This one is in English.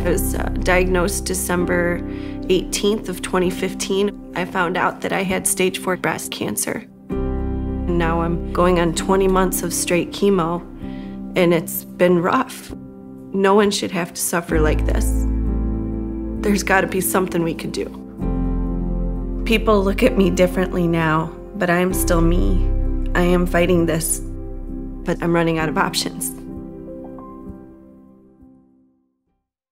was diagnosed December 18th of 2015. I found out that I had stage 4 breast cancer. And now I'm going on 20 months of straight chemo, and it's been rough. No one should have to suffer like this. There's got to be something we can do. People look at me differently now, but I am still me. I am fighting this, but I'm running out of options.